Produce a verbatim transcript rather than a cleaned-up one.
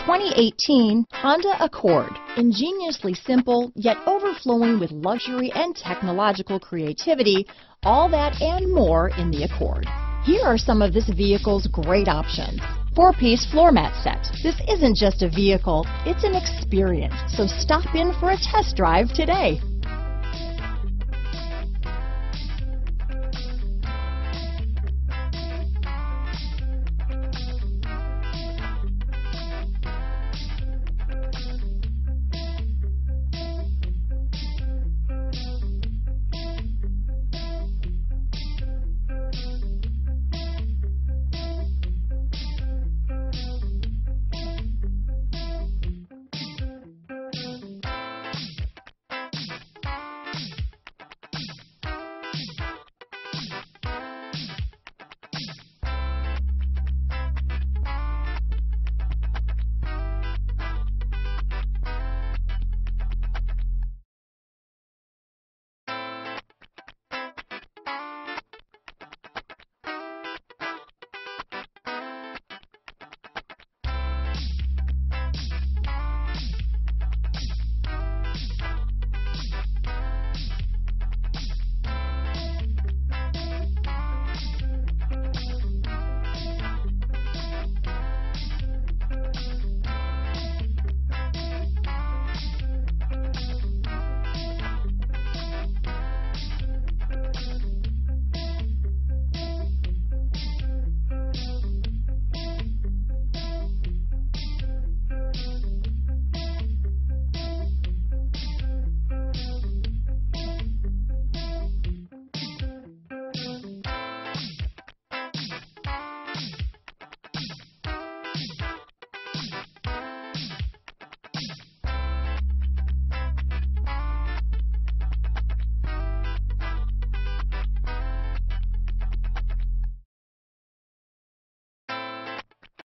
twenty eighteen Honda Accord. Ingeniously simple, yet overflowing with luxury and technological creativity, all that and more in the Accord. Here are some of this vehicle's great options. Four-piece floor mat set. This isn't just a vehicle, it's an experience. So stop in for a test drive today.